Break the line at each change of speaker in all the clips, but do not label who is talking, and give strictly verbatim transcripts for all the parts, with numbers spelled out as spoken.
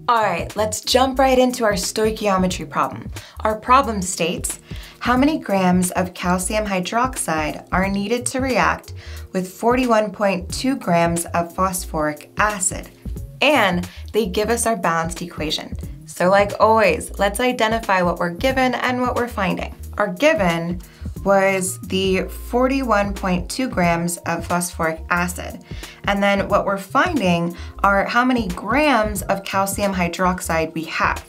All right, let's jump right into our stoichiometry problem. Our problem states, how many grams of calcium hydroxide are needed to react with forty-one point two grams of phosphoric acid? And they give us our balanced equation. So like always, let's identify what we're given and what we're finding. Our given was the forty-one point two grams of phosphoric acid. And then what we're finding are how many grams of calcium hydroxide we have.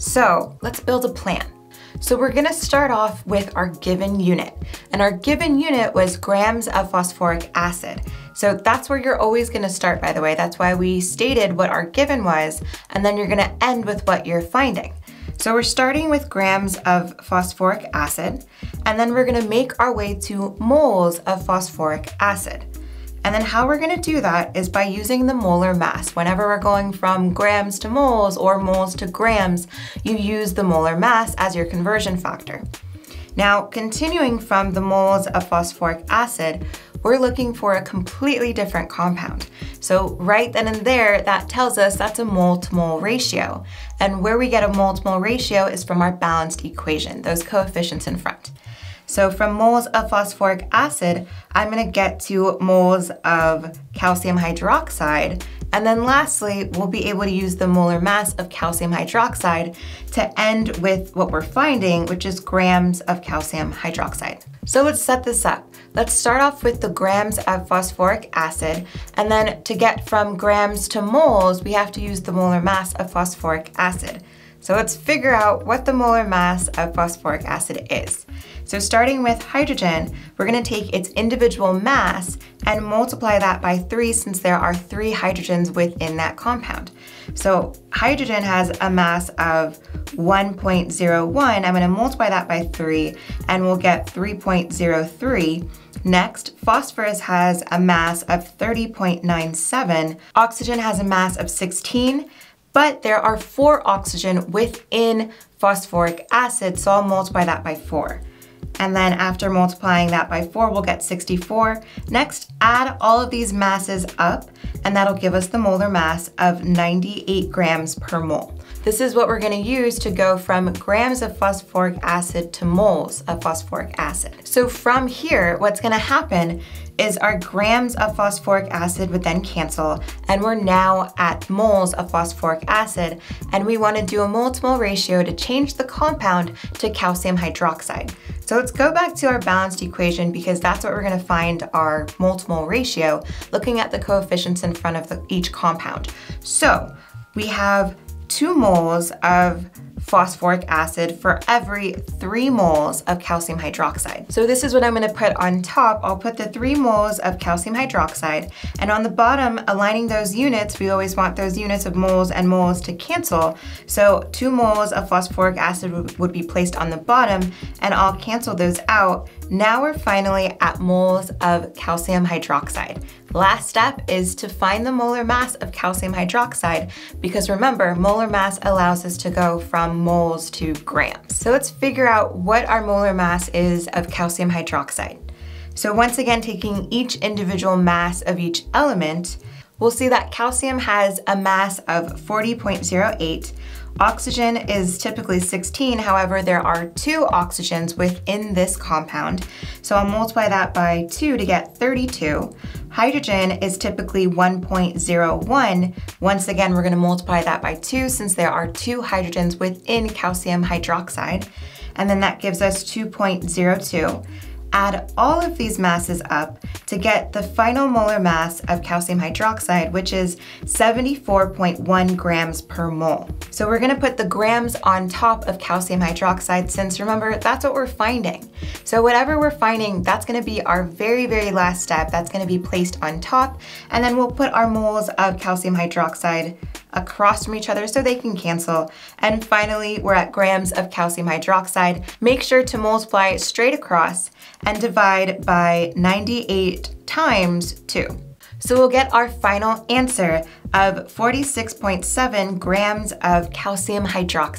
So let's build a plan. So we're gonna start off with our given unit. And our given unit was grams of phosphoric acid. So that's where you're always gonna start, by the way. That's why we stated what our given was, and then you're gonna end with what you're finding. So we're starting with grams of phosphoric acid, and then we're gonna make our way to moles of phosphoric acid. And then how we're gonna do that is by using the molar mass. Whenever we're going from grams to moles or moles to grams, you use the molar mass as your conversion factor. Now, continuing from the moles of phosphoric acid, we're looking for a completely different compound. So right then and there, that tells us that's a mole to mole ratio. And where we get a mole to mole ratio is from our balanced equation, those coefficients in front. So from moles of phosphoric acid, I'm gonna get to moles of calcium hydroxide. And then lastly, we'll be able to use the molar mass of calcium hydroxide to end with what we're finding, which is grams of calcium hydroxide. So let's set this up. Let's start off with the grams of phosphoric acid, and then to get from grams to moles, we have to use the molar mass of phosphoric acid. So let's figure out what the molar mass of phosphoric acid is. So starting with hydrogen, we're gonna take its individual mass and multiply that by three since there are three hydrogens within that compound. So hydrogen has a mass of one point zero one. I'm gonna multiply that by three and we'll get three point zero three. Next, phosphorus has a mass of thirty point nine seven. Oxygen has a mass of sixteen. But there are four oxygen within phosphoric acid, so I'll multiply that by four. And then after multiplying that by four, we'll get sixty-four. Next, add all of these masses up, and that'll give us the molar mass of ninety-eight grams per mole. This is what we're gonna use to go from grams of phosphoric acid to moles of phosphoric acid. So from here, what's gonna happen is our grams of phosphoric acid would then cancel, and we're now at moles of phosphoric acid, and we wanna do a mole to mole ratio to change the compound to calcium hydroxide. So let's go back to our balanced equation because that's what we're gonna find our mole to mole ratio, looking at the coefficients in front of the, each compound. So we have two moles of phosphoric acid for every three moles of calcium hydroxide. So this is what I'm gonna put on top. I'll put the three moles of calcium hydroxide, and on the bottom, aligning those units, we always want those units of moles and moles to cancel. So two moles of phosphoric acid would be placed on the bottom, and I'll cancel those out. Now we're finally at moles of calcium hydroxide. Last step is to find the molar mass of calcium hydroxide, because remember, molar mass allows us to go from moles to grams. So let's figure out what our molar mass is of calcium hydroxide. So once again, taking each individual mass of each element, we'll see that calcium has a mass of forty point zero eight. Oxygen is typically sixteen, however, there are two oxygens within this compound. So I'll multiply that by two to get thirty-two. Hydrogen is typically one point zero one. Once again, we're gonna multiply that by two since there are two hydrogens within calcium hydroxide. And then that gives us two point zero two. Add all of these masses up to get the final molar mass of calcium hydroxide, which is seventy-four point one grams per mole. So we're gonna put the grams on top of calcium hydroxide since remember, that's what we're finding. So whatever we're finding, that's gonna be our very, very last step. That's gonna be placed on top, and then we'll put our moles of calcium hydroxide across from each other so they can cancel. And finally, we're at grams of calcium hydroxide. Make sure to multiply straight across and divide by ninety-eight times two. So we'll get our final answer of forty-six point seven grams of calcium hydroxide.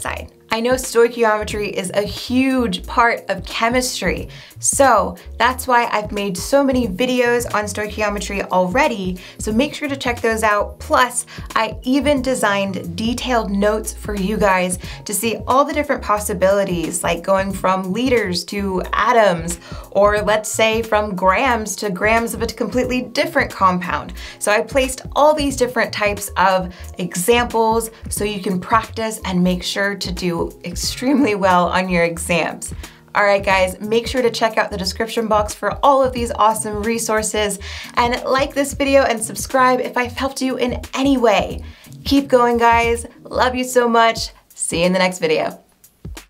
I know stoichiometry is a huge part of chemistry, so that's why I've made so many videos on stoichiometry already, so make sure to check those out. Plus, I even designed detailed notes for you guys to see all the different possibilities, like going from liters to atoms, or let's say from grams to grams of a completely different compound. So I placed all these different types of examples so you can practice and make sure to do extremely well on your exams. All right, guys, make sure to check out the description box for all of these awesome resources, and like this video and subscribe if I've helped you in any way. Keep going, guys. Love you so much. See you in the next video.